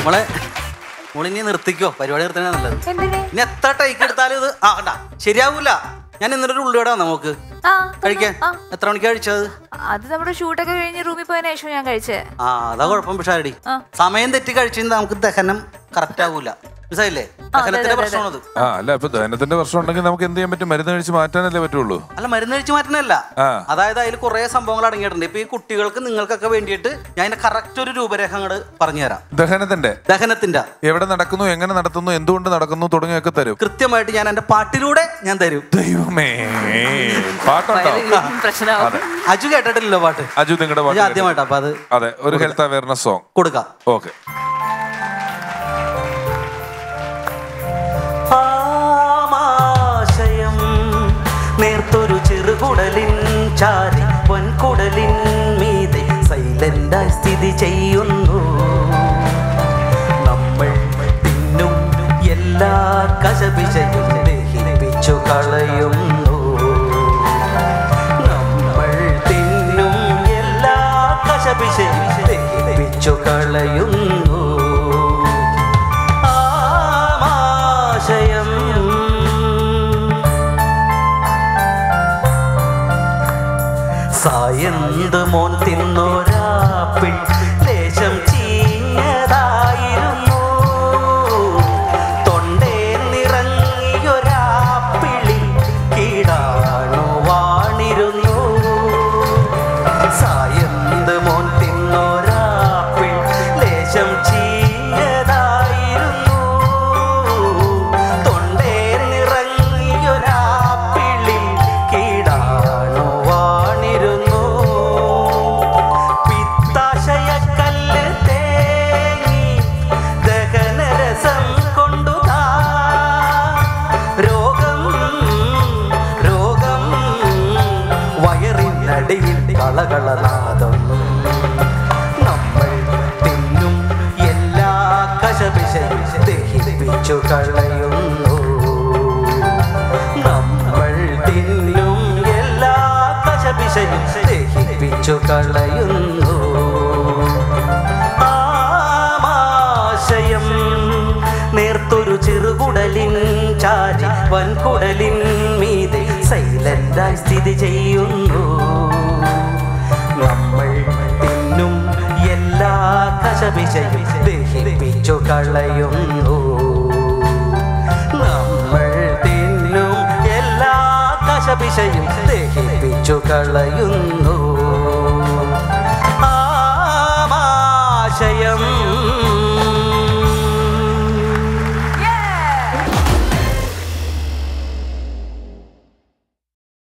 മോളെ മോളിനി നിർത്തിക്കോ, പരിപാടി നിർത്തണേ നല്ലത്. ഇനി എത്ര ടൈക്ക് എടുത്താലും ഇത് ശരിയാവൂല. ഞാൻ ഇന്നൊരു ഉള്ളിയോടെ നമുക്ക് കഴിക്കാൻ. എത്ര മണിക്കാ കഴിച്ചത്? അത് നമ്മുടെ ഷൂട്ടൊക്കെ കഴിഞ്ഞ് റൂമിൽ പോയതിനു ശേഷം ഞാൻ കഴിച്ചേ. അതാ കുഴപ്പം. പക്ഷേ സമയം തെറ്റി കഴിച്ചാൽ നമുക്ക് ദഹനം കറക്റ്റ് ആവൂല. മനസ്സിലായില്ലേ? ദഹനത്തിന്റെ പ്രശ്നമാണത്. അല്ല, ഇപ്പൊ ദഹനത്തിന്റെ പ്രശ്നം ഉണ്ടെങ്കിൽ നമുക്ക് എന്ത് ചെയ്യാൻ പറ്റും? മരുന്ന് കഴിച്ച് മാറ്റാനല്ലേ പറ്റുള്ളൂ. അല്ല, മരുന്ന് കഴിച്ച് മാറ്റാനല്ല. അതായത് അതിൽ കുറെ സംഭവങ്ങൾ അടങ്ങിയിട്ടുണ്ട്. ഇപ്പൊ ഈ കുട്ടികൾക്ക് നിങ്ങൾക്കൊക്കെ വേണ്ടിയിട്ട് ഞാൻ അതിന്റെ കറക്റ്റ് ഒരു രൂപരേഖ അങ്ങോട്ട് പറഞ്ഞുതരാം. ദഹനത്തിന്റെ എവിടെ നടക്കുന്നു, എങ്ങനെ നടത്തുന്നു, എന്തുകൊണ്ട് നടക്കുന്നു തുടങ്ങിയൊക്കെ തരും. കൃത്യമായിട്ട് ഞാൻ എന്റെ പാട്ടിലൂടെ ഞാൻ തരും. ദൈവമേ, പാട്ടുണ്ടോ? അജു കേട്ടിട്ടില്ലല്ലോ പാട്ട്? അജു നിങ്ങളുടെ പാട്ട് ആദ്യമായിട്ടാ. അപ്പൊ അത് അതെ, ഒരു ഹെൽത്ത് അവയർനെസ് സോങ് കൊടുക്കാം. ഓക്കെ. നേർത്തൊരു ചെറുകുടലിൻ ചാരി പൊൻകുടലിൻ മീതെ സൈലന്റായി സ്ഥിതി ചെയ്യുന്നു. നമ്മൾ തിന്നും എല്ലാ കശപിശയും ദഹിപ്പിച്ചു കളയുന്നു. നമ്മൾ തിന്നും എല്ലാ കശപിശയും ദഹിപ്പിച്ചു കളയുന്നു. ആമാശയം സായന്ത് മോൻ തിന്നൊരാപ്പിൾ ലേശം ചീഞ്ഞതായിരുന്നു. തൊണ്ടേ നിറങ്ങിയൊരാപ്പിളിൽ കീടാണു വാണിരുന്നു. സായന്ത് മോൻ തിന്നൊരാപ്പിൾ ലേശം ചീഞ്ഞതായിരുന്നു. തൊണ്ടേ നിറങ്ങിയൊരാപ്പിളിൽ കീടാണു വാണിരുന്നു. പിത്താശയക്കല്ല് തേങ്ങി ദഹനരസം കൊണ്ടുതാ. രോഗം രോഗം വയറിനടിയിൽ കളകളനാദം. നമ്മൾ തിന്നും എല്ലാ കശപിശയും ദഹിപ്പിച്ചു കളയുന്നു. നമ്മൾ തിന്നും എല്ലാ കശപിശയും ദഹിപ്പിച്ചു കളയുന്നു. ആമാശയം നേർത്തൊരു ചെറുകുടലിൻ ചാരി വൻകുടലിൻ മീതെ സൈലന്റായി സ്ഥിതി ചെയ്യുന്നു. നമ്മൾ തിന്നും എല്ലാ കശപിശയും ദഹിപ്പിച്ചു കളയുന്നു. നമ്മൾ തിന്നും എല്ലാ കശപിശയും ദഹിപ്പിച്ചു കളയുന്നു.